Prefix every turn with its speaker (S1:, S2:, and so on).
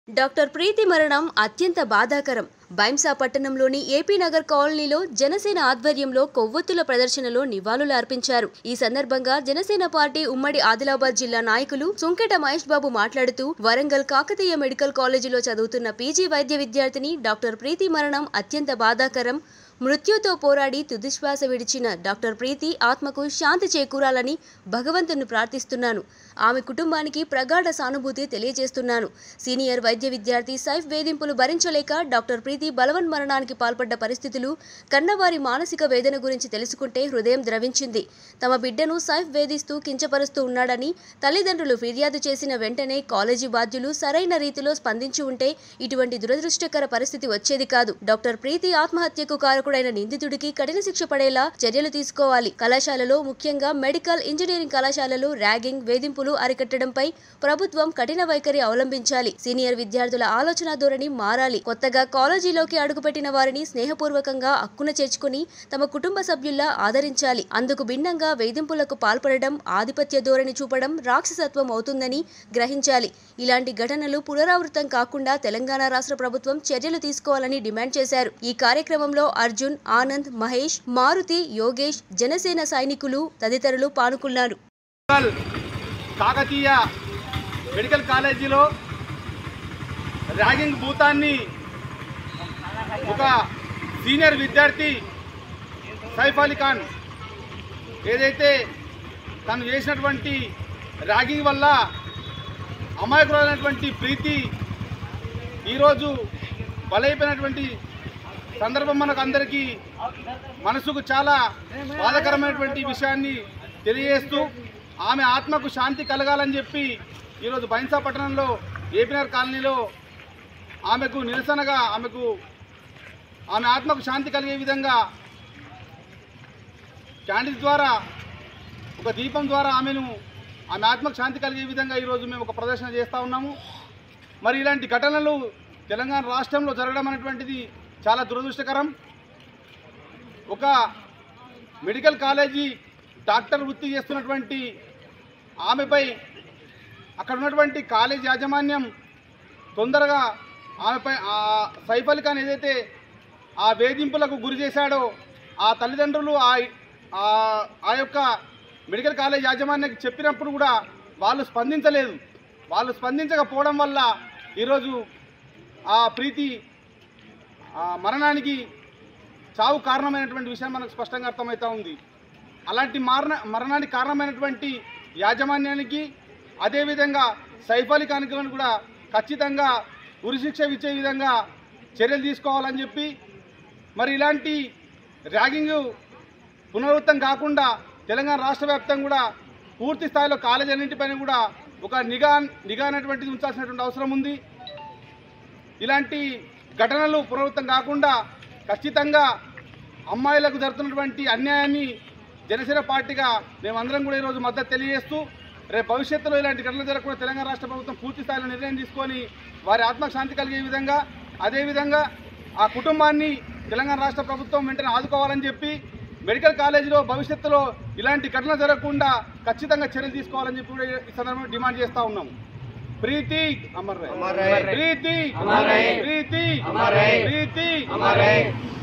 S1: Doctor ప్రీతి మరణం అత్యంత బాధాకరం. బైంసా పట్టణంలోని ఏపీ నగర్ కాలనీలో జనసేన ఆధ్వర్యంలో కొవ్వొత్తుల ప్రదర్శనలో నివాళులు అర్పించారు. ఈ సందర్భంగా జనసేన పార్టీ ఉమ్మడి ఆదిలాబాద్ జిల్లా నాయకులు సుంకెట మహేష్ బాబు మాట్లాడుతూ, వరంగల్ కాకతీయ మెడికల్ కాలేజీలో చదువుతున్న పీజీ వైద్య విద్యార్థిని డాక్టర్ ప్రీతి మరణం అత్యంత బాధాకరం. మృత్యుతో పోరాడి తుదిశ్వాస విడిచిన డాక్టర్ ప్రీతి ఆత్మకు శాంతి చేకూరాలని భగవంతుని ప్రార్థిస్తున్నాను. ఆమె కుటుంబానికి ప్రగాఢ సానుభూతి తెలియజేస్తున్నాను. సీనియర్ వైద్య విద్యార్థి సైఫ్ వేధింపులు భరించలేక డాక్టర్ ప్రీతి బలవన్ మరణానికి పాల్పడ్డ పరిస్థితులు, కన్నవారి మానసిక వేదన గురించి తెలుసుకుంటే హృదయం ద్రవించింది. తమ బిడ్డను సైఫ్ వేధిస్తూ కించపరుస్తూ ఉన్నాడని తల్లిదండ్రులు ఫిర్యాదు చేసిన వెంటనే కాలేజీ బాధ్యులు సరైన రీతిలో స్పందించి ఉంటే ఇటువంటి దురదృష్టకర పరిస్థితి వచ్చేది కాదు. డాక్టర్ ప్రీతి ఆత్మహత్యకు కారకుడైన నిందితుడికి కఠిన శిక్ష పడేలా చర్యలు తీసుకోవాలి. కళాశాలలో, ముఖ్యంగా మెడికల్, ఇంజనీరింగ్ కళాశాలలో ర్యాగింగ్, వేధింపులు అరికట్టడంపై ప్రభుత్వం కఠిన వైఖరి అవలంబించాలి. సీనియర్ విద్యార్థుల ఆలోచన ధోరణి మారాలి. కొత్తగా కాలేజీలోకి అడుగుపెట్టిన వారిని స్నేహపూర్వకంగా అక్కున చేర్చుకుని తమ కుటుంబ సభ్యుల్లా ఆదరించాలి. అందుకు భిన్నంగా వేధింపులకు పాల్పడడం, ఆధిపత్య ధోరణి చూపడం రాక్షసత్వం అవుతుందని గ్రహించాలి. ఇలాంటి ఘటనలు పునరావృతం కాకుండా తెలంగాణ రాష్ట్ర ప్రభుత్వం చర్యలు తీసుకోవాలని డిమాండ్ చేశారు. ఈ కార్యక్రమంలో అర్జున్, ఆనంద్, మహేష్, మారుతి, యోగేష్, జనసేన సైనికులు తదితరులు పాల్గొన్నారు.
S2: కాకతీయ మెడికల్ కాలేజీలో ర్యాగింగ్ భూతాన్ని ఒక సీనియర్ విద్యార్థి సైఫ్ అలీ ఖాన్ ఏదైతే తను చేసినటువంటి ర్యాగింగ్ వల్ల అమాయకురాలైనటువంటి ప్రీతి ఈరోజు బలైపోయినటువంటి సందర్భం మనకు అందరికీ మనసుకు చాలా బాధాకరమైనటువంటి విషయాన్ని తెలియజేస్తూ ఆమె ఆత్మకు శాంతి కలగాలని చెప్పి ఈరోజు బైంసా పట్టణంలో ఏపీ నగర్ కాలనీలో ఆమెకు నిరసనగా ఆమె ఆత్మకు శాంతి కలిగే విధంగా క్యాండిల్ ద్వారా, ఒక దీపం ద్వారా ఆమె ఆత్మకు శాంతి కలిగే విధంగా ఈరోజు మేము ఒక ప్రదర్శన చేస్తూ ఉన్నాము. మరి ఇలాంటి ఘటనలు తెలంగాణ రాష్ట్రంలో జరగడం అనేటువంటిది చాలా దురదృష్టకరం. ఒక మెడికల్ కాలేజీ డాక్టర్ వృత్తి చేస్తున్నటువంటి ఆమెపై అక్కడ ఉన్నటువంటి కాలేజీ యాజమాన్యం తొందరగా ఆమెపై సైఫ్ అలీ ఖాన్ ఏదైతే ఆ వేధింపులకు గురి చేశాడో ఆ తల్లిదండ్రులు ఆ యొక్క మెడికల్ కాలేజ్ యాజమాన్యానికి చెప్పినప్పుడు కూడా వాళ్ళు స్పందించలేదు. వాళ్ళు స్పందించకపోవడం వల్ల ఈరోజు ఆ ప్రీతి మరణానికి చావు కారణమైనటువంటి విషయం మనకు స్పష్టంగా అర్థమవుతూ ఉంది. అలాంటి మరణానికి కారణమైనటువంటి యాజమాన్యానికి, అదేవిధంగా సైఫ్ అలీ ఖాన్ కూడా ఖచ్చితంగా ఉరిశిక్ష ఇచ్చే విధంగా చర్యలు తీసుకోవాలని చెప్పి, మరి ఇలాంటి ర్యాగింగ్ పునరావృతం కాకుండా తెలంగాణ రాష్ట్ర వ్యాప్తంగా కూడా పూర్తి స్థాయిలో కాలేజీలన్నింటిపైన కూడా ఒక నిఘా అనేటువంటిది ఉంచాల్సినటువంటి అవసరం ఉంది. ఇలాంటి ఘటనలు పునరావృతం కాకుండా ఖచ్చితంగా అమ్మాయిలకు జరుగుతున్నటువంటి అన్యాయాన్ని జనసేన పార్టీగా మేమందరం కూడా ఈరోజు మద్దతు తెలియజేస్తూ, రేపు భవిష్యత్తులో ఇలాంటి ఘటనలు జరగకుండా తెలంగాణ రాష్ట్ర ప్రభుత్వం పూర్తి స్థాయిలో నిర్ణయం తీసుకొని వారి ఆత్మకు శాంతి కలిగే విధంగా, అదేవిధంగా ఆ కుటుంబాన్ని తెలంగాణ రాష్ట్ర ప్రభుత్వం వెంటనే ఆదుకోవాలని చెప్పి, మెడికల్ కాలేజీలో భవిష్యత్తులో ఇలాంటి ఘటనలు జరగకుండా ఖచ్చితంగా చర్యలు తీసుకోవాలని చెప్పి కూడా ఈ సందర్భంగా డిమాండ్ చేస్తూ ఉన్నాము. ప్రీతి అమర్ రహే, ప్రీతి అమర్ రహే, ప్రీతి అమర్ రహే, ప్రీతి అమర్ రహే.